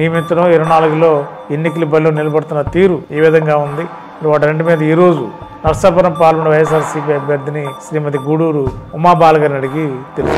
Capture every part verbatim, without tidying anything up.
నియమించడం, ఇరవై నాలుగులో ఎన్నికల బరిలో నిలబడుతున్న తీరు ఈ విధంగా ఉంది. వాటి మీద ఈరోజు నర్సాపురం పార్లమెంట్ వైఎస్ఆర్సీపీ అభ్యర్థిని శ్రీమతి గూడూరు ఉమాబాల గారిని అడిగి తెలుసు.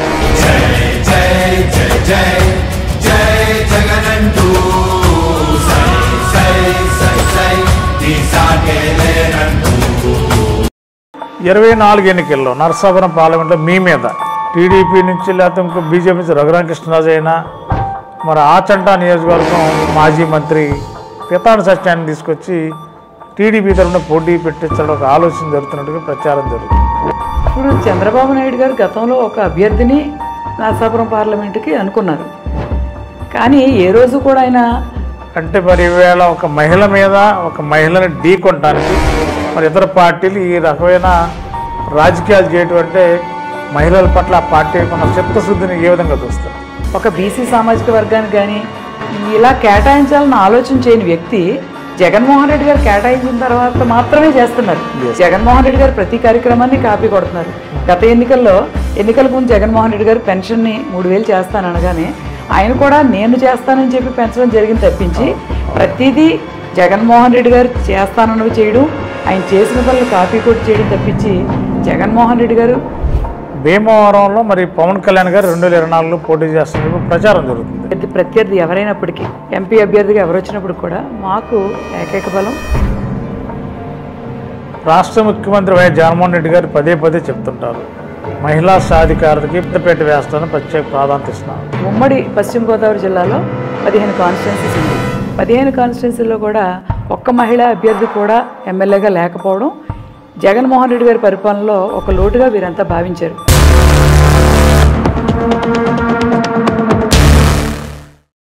ఇరవై నాలుగు ఎన్నికల్లో నర్సాపురం పార్లమెంట్లో మీ మీద టీడీపీ నుంచి లేకపోతే ఇంకో బీజేపీ నుంచి రఘురామకృష్ణరాజు అయినా మరి ఆచంట నియోజకవర్గం మాజీ మంత్రి పితాని సత్యాన్ని తీసుకొచ్చి టీడీపీ తరఫున పోటీ పెట్టించడం ఒక ఆలోచన జరుగుతున్నట్టుగా ప్రచారం జరుగుతుంది. ఇప్పుడు చంద్రబాబు నాయుడు గారు గతంలో ఒక అభ్యర్థిని నర్సాపురం పార్లమెంటుకి అనుకున్నారు, కానీ ఏ రోజు కూడా ఆయన అంటే మరి ఈవేళ ఒక మహిళ మీద ఒక మహిళని ఢీ కొనడానికి మరి ఇతర పార్టీలు ఈ రకమైన రాజకీయాలు చేయటం అంటే మహిళల పట్ల ఆ పార్టీ ఉన్న చిత్తశుద్ధిని ఏ విధంగా చూస్తారు? ఒక బీసీ సామాజిక వర్గానికి కానీ ఇలా కేటాయించాలని ఆలోచన చేయని వ్యక్తి జగన్మోహన్ రెడ్డి గారు కేటాయించిన తర్వాత మాత్రమే చేస్తున్నారు. జగన్మోహన్ రెడ్డి గారు ప్రతి కార్యక్రమాన్ని కాపీ కొడుతున్నారు. గత ఎన్నికల్లో ఎన్నికలకు ముందు జగన్మోహన్ రెడ్డి గారు పెన్షన్ని మూడు వేలు చేస్తాననగానే ఆయన కూడా నేను చేస్తానని చెప్పి పెంచడం జరిగింది తప్పించి ప్రతిదీ జగన్మోహన్ రెడ్డి గారు చేస్తానన్నవి చేయడం, ఆయన చేసిన పనులు కాపీ కొట్టి చేయడం తప్పించి జగన్మోహన్ రెడ్డి గారు భీమవరంలో మరి పవన్ కళ్యాణ్ గారు రెండు వేల ఇరవై నాలుగులో పోటీ చేస్తున్నప్పుడు ప్రచారం జరుగుతుంది. ప్రత్యర్థి ఎవరైనప్పటికీ ఎంపీ అభ్యర్థిగా ఎవరు వచ్చినప్పుడు కూడా మాకు ఏకైక బలం. రాష్ట్ర ముఖ్యమంత్రి వైఎస్ జగన్మోహన్ రెడ్డి గారు పదే పదే చెప్తుంటారు మహిళా సాధికారతకి పెద్దపేట వేస్తానని ప్రత్యేక ప్రాధాన్యత ఇస్తున్నారు. ఉమ్మడి పశ్చిమ గోదావరి జిల్లాలో పదిహేను కాన్స్టిట్యున్సీస్ ఉంది. పదిహేను కాన్స్టిట్యున్సీల్లో కూడా ఒక్క మహిళా అభ్యర్థి కూడా ఎమ్మెల్యేగా లేకపోవడం జగన్మోహన్ రెడ్డి గారి పరిపాలనలో ఒక లోటుగా వీరంతా భావించారు.